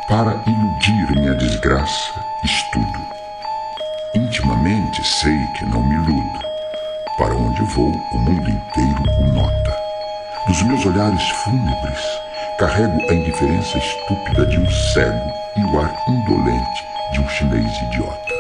Para iludir minha desgraça, estudo. Intimamente sei que não me iludo. Para onde vou, o mundo inteiro o nota. Dos meus olhares fúnebres, carrego a indiferença estúpida de um cego e o ar indolente de um chinês idiota.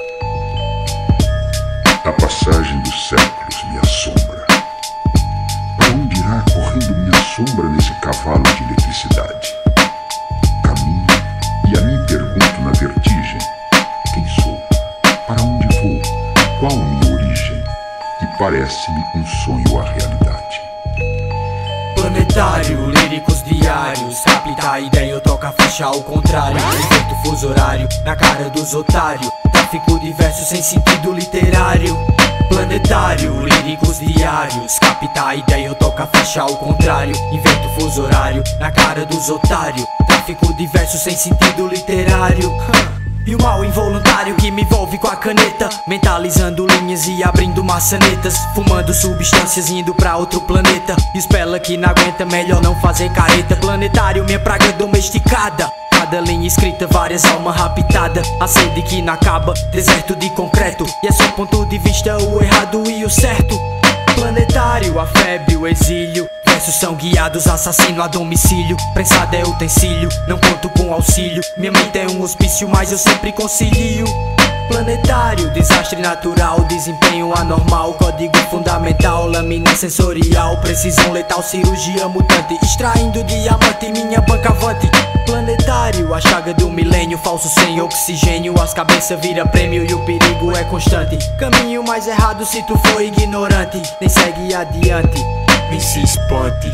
A passagem dos séculos me assombra. Para onde irá correndo minha sombra nesse cavalo de eletricidade? Caminho e a mim pergunto na vertigem: quem sou? Para onde vou? Qual minha origem? E parece-me um sonho a realidade. Planetário, líricos diários, capta a ideia, eu toco a ficha ao contrário. Efeito fuso horário, na cara dos otários. Tráfico de versos sem sentido literário. Planetário, líricos diários, capta a ideia, eu toco a ficha ao contrário. Invento fuso horário, na cara dos otários. Tráfico de versos sem sentido literário. E o mal involuntário que me envolve com a caneta, mentalizando linhas e abrindo maçanetas, fumando substâncias indo pra outro planeta. E espela que não aguenta, melhor não fazer careta. Planetário, minha praga domesticada. Cada linha escrita, várias almas raptadas. A sede que não acaba, deserto de concreto. E é só ponto de vista o errado e o certo. Planetário, a febre, o exílio. Versos são guiados, assassino a domicílio. Prensado é utensílio, não conto com auxílio. Minha mente é um hospício, mas eu sempre concilio. Planetário, desastre natural, desempenho anormal, código fundamental, lâmina sensorial, precisão letal, cirurgia mutante, extraindo diamante, minha banca avante. Planetário, a chaga do milênio, falso sem oxigênio, as cabeças vira prêmio e o perigo é constante. Caminho mais errado se tu for ignorante, nem segue adiante, nem se espante.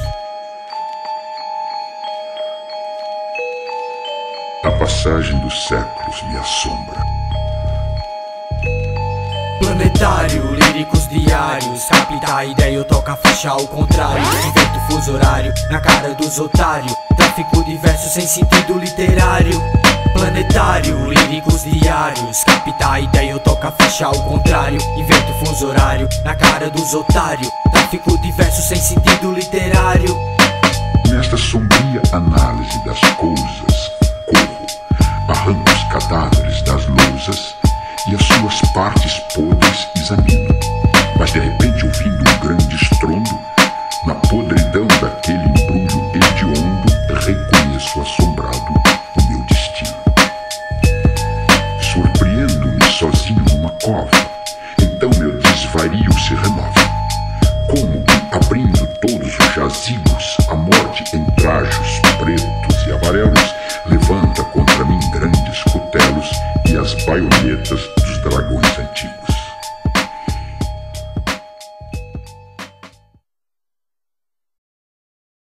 A passagem dos séculos me assombra. Planetário, líricos diários, capta a ideia, eu toco a ficha ao contrário. Invento fuso horário, na cara dos otários. Tráfico de versos sem sentido literário. Planetário, líricos diários, capta a ideia, eu toco a ficha ao contrário. Invento fuso horário, na cara dos otários. Tráfico de versos sem sentido literário. Nesta sombria análise das coisas, corro, arranco os cadáveres das lousas e as suas partes podres examino. Mas de repente, ouvindo um grande estrondo, na podridão daquele embrulho hediondo, reconheço assombrado o meu destino. Surpreendo-me sozinho numa cova, então meu desvario se renova. Como que, abrindo todos os jazigos, a morte em trajos pretos e amarelos levanta contra mim grandes cutelos e as baionetas